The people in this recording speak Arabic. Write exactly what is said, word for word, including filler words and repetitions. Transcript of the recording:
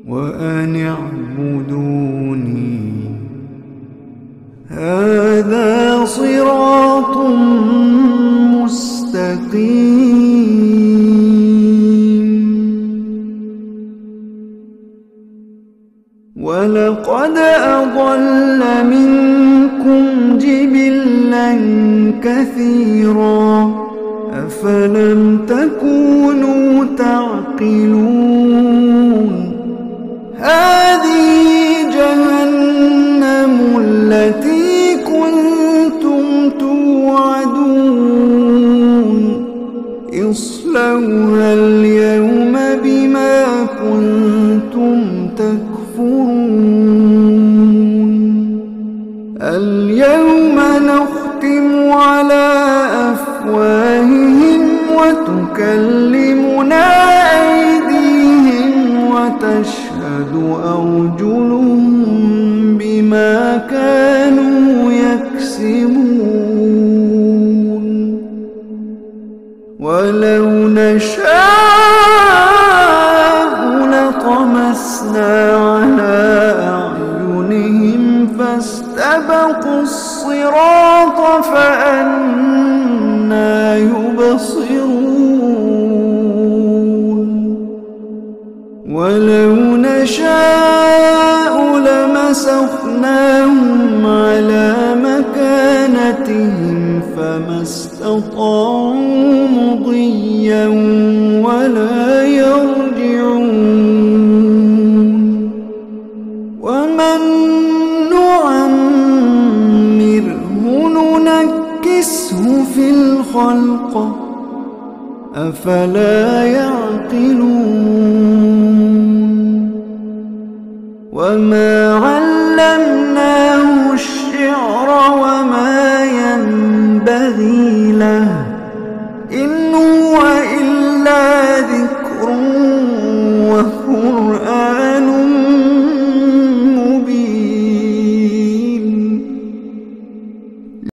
وأن اعبدوني هذا صراط مستقيم. ولقد أضل منكم جبلا كثيرا أفلم تكونوا تعقلون. هذه جهنم التي كنتم توعدون اصلوها اليوم بما كنتم تكفرون. اليوم نختم على أفواههم وتكلمنا أيديهم وتشهد أرجلهم بما كانوا يكسبون. ولو نشاء لطمسنا على أعينهم فاستبقوا الصراط فأنى يبصرون. ولو نشاء لمسخناهم على مكانتهم فما استطاعوا مضيا ولا يرجعون. ومن نعمره ننكسه في الخلق أفلا يعقلون. وما